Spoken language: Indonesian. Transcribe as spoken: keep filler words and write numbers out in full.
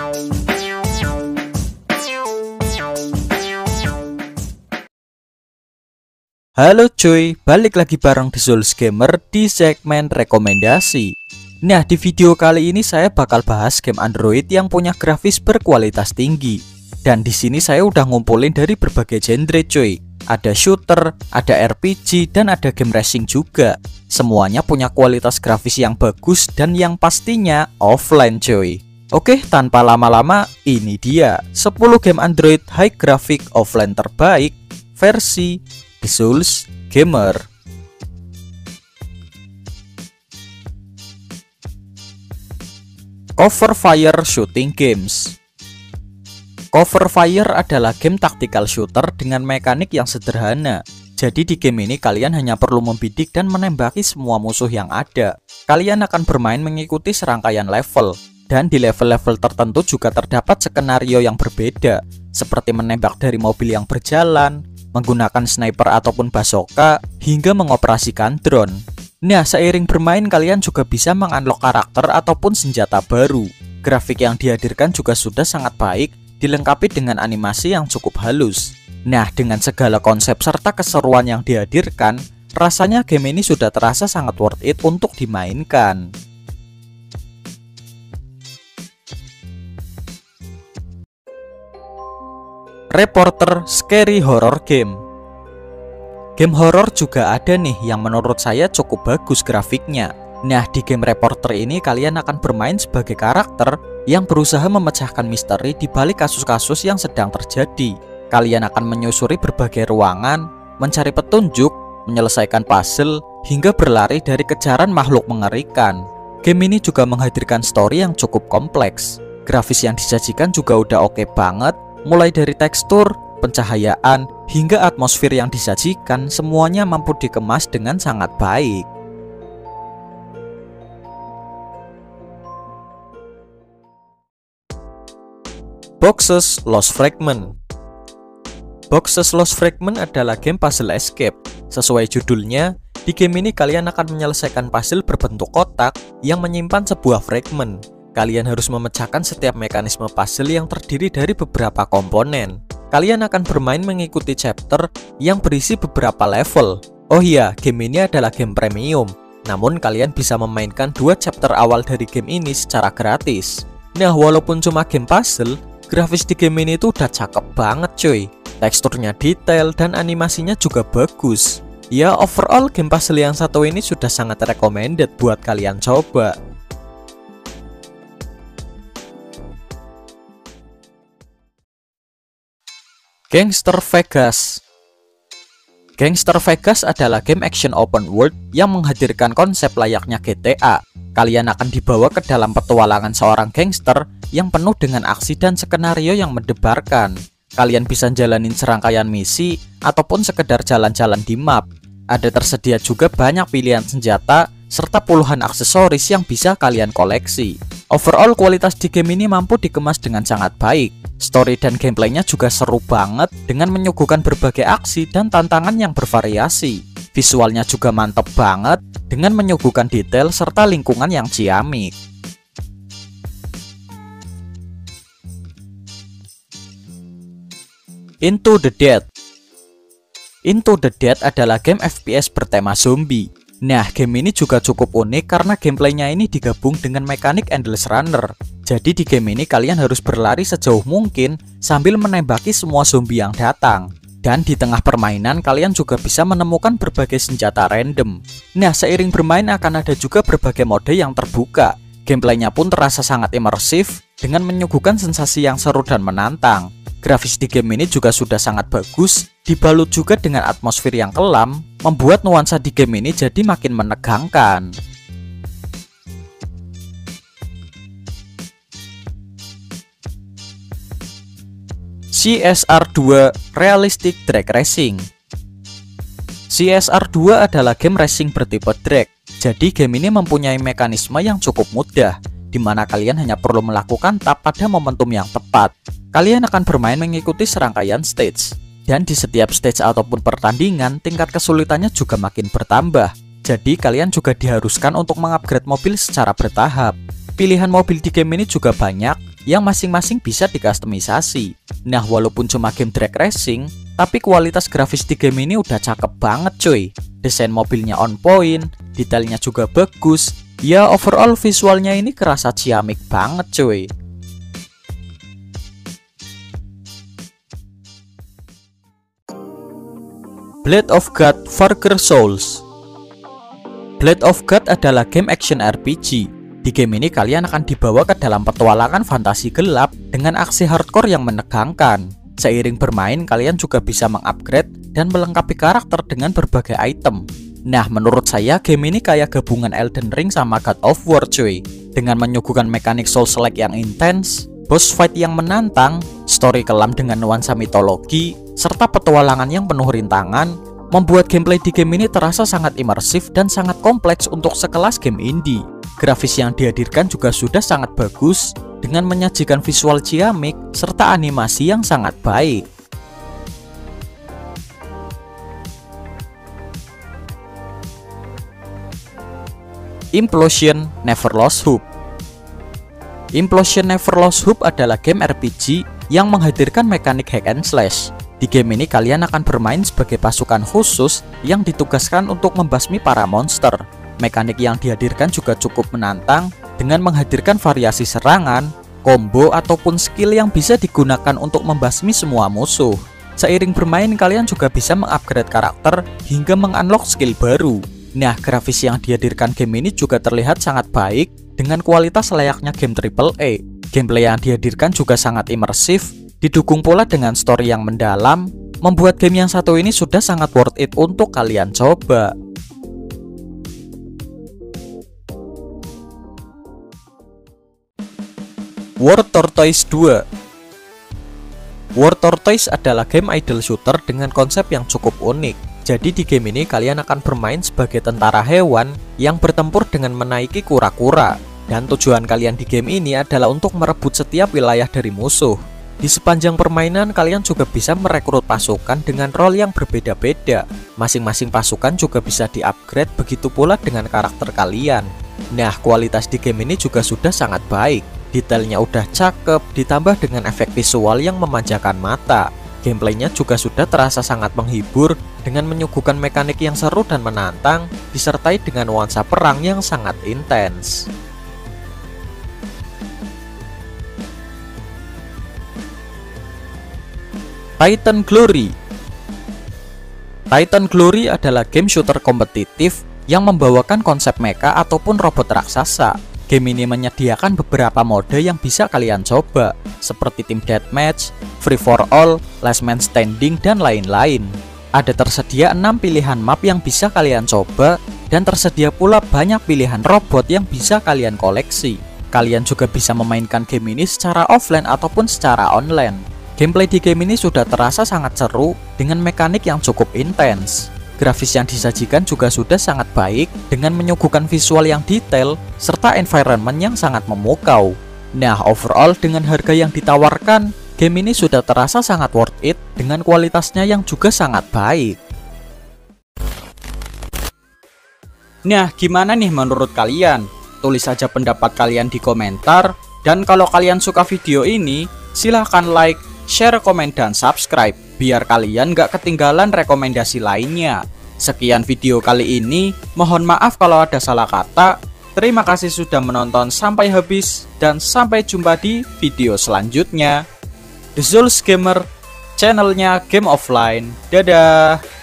Halo cuy, balik lagi bareng The Souls Gamer di segmen rekomendasi. Nah, di video kali ini saya bakal bahas game Android yang punya grafis berkualitas tinggi. Dan di sini saya udah ngumpulin dari berbagai genre cuy. Ada shooter, ada R P G, dan ada game racing juga. Semuanya punya kualitas grafis yang bagus dan yang pastinya offline cuy. Oke, tanpa lama-lama, ini dia sepuluh game Android high graphic offline terbaik versi The Souls Gamer. Cover Fire Shooting Games. Cover Fire adalah game tactical shooter dengan mekanik yang sederhana. Jadi di game ini kalian hanya perlu membidik dan menembaki semua musuh yang ada. Kalian akan bermain mengikuti serangkaian level. Dan di level-level tertentu juga terdapat skenario yang berbeda, seperti menembak dari mobil yang berjalan, menggunakan sniper ataupun bazooka, hingga mengoperasikan drone. Nah, seiring bermain kalian juga bisa mengunlock karakter ataupun senjata baru. Grafik yang dihadirkan juga sudah sangat baik, dilengkapi dengan animasi yang cukup halus. Nah, dengan segala konsep serta keseruan yang dihadirkan, rasanya game ini sudah terasa sangat worth it untuk dimainkan. Reporter Scary Horror Game. Game horror juga ada nih yang menurut saya cukup bagus grafiknya. Nah, di game Reporter ini kalian akan bermain sebagai karakter yang berusaha memecahkan misteri di balik kasus-kasus yang sedang terjadi. Kalian akan menyusuri berbagai ruangan, mencari petunjuk, menyelesaikan puzzle, hingga berlari dari kejaran makhluk mengerikan. Game ini juga menghadirkan story yang cukup kompleks. Grafis yang disajikan juga udah oke banget. Mulai dari tekstur, pencahayaan, hingga atmosfer yang disajikan, semuanya mampu dikemas dengan sangat baik. Boxes Lost Fragment. Boxes Lost Fragment adalah game puzzle escape. Sesuai judulnya, di game ini kalian akan menyelesaikan puzzle berbentuk kotak yang menyimpan sebuah fragment. Kalian harus memecahkan setiap mekanisme puzzle yang terdiri dari beberapa komponen. Kalian akan bermain mengikuti chapter yang berisi beberapa level. Oh iya, game ini adalah game premium. Namun kalian bisa memainkan dua chapter awal dari game ini secara gratis. Nah, walaupun cuma game puzzle, grafis di game ini tuh udah cakep banget cuy. Teksturnya detail dan animasinya juga bagus. Ya, overall game puzzle yang satu ini sudah sangat recommended buat kalian coba. Gangster Vegas. Gangster Vegas adalah game action open world yang menghadirkan konsep layaknya G T A. Kalian akan dibawa ke dalam petualangan seorang gangster yang penuh dengan aksi dan skenario yang mendebarkan. Kalian bisa jalanin serangkaian misi ataupun sekedar jalan-jalan di map. Ada tersedia juga banyak pilihan senjata serta puluhan aksesoris yang bisa kalian koleksi. Overall kualitas di game ini mampu dikemas dengan sangat baik. Story dan gameplaynya juga seru banget dengan menyuguhkan berbagai aksi dan tantangan yang bervariasi. Visualnya juga mantep banget dengan menyuguhkan detail serta lingkungan yang ciamik. Into the Dead. Into the Dead adalah game F P S bertema zombie. Nah, game ini juga cukup unik karena gameplaynya ini digabung dengan mekanik endless runner. Jadi di game ini kalian harus berlari sejauh mungkin sambil menembaki semua zombie yang datang. Dan di tengah permainan kalian juga bisa menemukan berbagai senjata random. Nah, seiring bermain akan ada juga berbagai mode yang terbuka. Gameplaynya pun terasa sangat imersif dengan menyuguhkan sensasi yang seru dan menantang. Grafis di game ini juga sudah sangat bagus, dibalut juga dengan atmosfer yang kelam, membuat nuansa di game ini jadi makin menegangkan. C S R dua Realistic Drag Racing. C S R dua adalah game racing bertipe drag. Jadi game ini mempunyai mekanisme yang cukup mudah, di mana kalian hanya perlu melakukan tap pada momentum yang tepat. Kalian akan bermain mengikuti serangkaian stage. Dan di setiap stage ataupun pertandingan, tingkat kesulitannya juga makin bertambah. Jadi kalian juga diharuskan untuk mengupgrade mobil secara bertahap. Pilihan mobil di game ini juga banyak, yang masing-masing bisa dikustomisasi. Nah, walaupun cuma game drag racing, tapi kualitas grafis di game ini udah cakep banget cuy. Desain mobilnya on point, detailnya juga bagus. Ya, overall visualnya ini kerasa ciamik banget cuy. Blade of God Forger Souls. Blade of God adalah game action R P G. Di game ini kalian akan dibawa ke dalam petualangan fantasi gelap dengan aksi hardcore yang menegangkan. Seiring bermain, kalian juga bisa mengupgrade dan melengkapi karakter dengan berbagai item. Nah, menurut saya game ini kayak gabungan Elden Ring sama God of War cuy. Dengan menyuguhkan mekanik Souls-like yang intens, boss fight yang menantang, story kelam dengan nuansa mitologi, serta petualangan yang penuh rintangan, membuat gameplay di game ini terasa sangat imersif dan sangat kompleks untuk sekelas game indie. Grafis yang dihadirkan juga sudah sangat bagus, dengan menyajikan visual ciamik serta animasi yang sangat baik. Implosion Never Lost Hope. Implosion Never Lost Hope adalah game R P G yang menghadirkan mekanik hack and slash. Di game ini kalian akan bermain sebagai pasukan khusus yang ditugaskan untuk membasmi para monster. Mekanik yang dihadirkan juga cukup menantang dengan menghadirkan variasi serangan, combo ataupun skill yang bisa digunakan untuk membasmi semua musuh. Seiring bermain kalian juga bisa mengupgrade karakter hingga mengunlock skill baru. Nah, grafis yang dihadirkan game ini juga terlihat sangat baik dengan kualitas layaknya game triple A. Gameplay yang dihadirkan juga sangat imersif, didukung pula dengan story yang mendalam, membuat game yang satu ini sudah sangat worth it untuk kalian coba. War Tortoise dua. War Tortoise adalah game idle shooter dengan konsep yang cukup unik. Jadi di game ini kalian akan bermain sebagai tentara hewan yang bertempur dengan menaiki kura-kura. Dan tujuan kalian di game ini adalah untuk merebut setiap wilayah dari musuh. Di sepanjang permainan kalian juga bisa merekrut pasukan dengan role yang berbeda-beda. Masing-masing pasukan juga bisa di-upgrade, begitu pula dengan karakter kalian. Nah, kualitas di game ini juga sudah sangat baik. Detailnya udah cakep, ditambah dengan efek visual yang memanjakan mata. Gameplaynya juga sudah terasa sangat menghibur dengan menyuguhkan mekanik yang seru dan menantang, disertai dengan nuansa perang yang sangat intens. Titan Glory. Titan Glory adalah game shooter kompetitif yang membawakan konsep mecha ataupun robot raksasa. Game ini menyediakan beberapa mode yang bisa kalian coba, seperti Team Deathmatch, Free for All, Last Man Standing, dan lain-lain. Ada tersedia enam pilihan map yang bisa kalian coba, dan tersedia pula banyak pilihan robot yang bisa kalian koleksi. Kalian juga bisa memainkan game ini secara offline ataupun secara online. Gameplay di game ini sudah terasa sangat seru dengan mekanik yang cukup intens. Grafis yang disajikan juga sudah sangat baik dengan menyuguhkan visual yang detail serta environment yang sangat memukau. Nah, overall dengan harga yang ditawarkan, game ini sudah terasa sangat worth it dengan kualitasnya yang juga sangat baik. Nah, gimana nih menurut kalian? Tulis saja pendapat kalian di komentar. Dan kalau kalian suka video ini, silahkan like, share, komen, dan subscribe biar kalian gak ketinggalan rekomendasi lainnya. Sekian video kali ini, mohon maaf kalau ada salah kata. Terima kasih sudah menonton sampai habis dan sampai jumpa di video selanjutnya. The Zulz Gamer, channelnya Game Offline. Dadah.